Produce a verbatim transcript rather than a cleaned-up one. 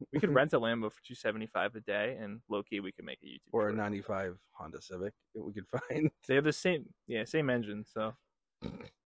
We could rent a Lambo for two seventy five a day, and low key we could make a YouTube or a short. ninety-five Honda Civic that we could find. They have the same, yeah, same engine. So